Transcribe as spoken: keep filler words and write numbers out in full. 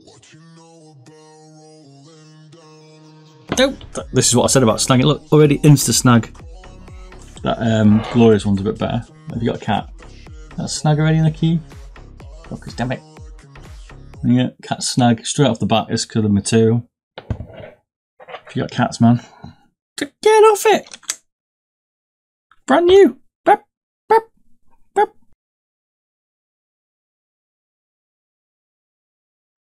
Nope. This is what I said about snagging. Look, already insta snag. That um, glorious one's a bit better. Have you got a cat? That snag already in the key? Focus, damn it. Yeah, cat snag straight off the bat is because of the material. If you got cats, man, get off it. Brand new.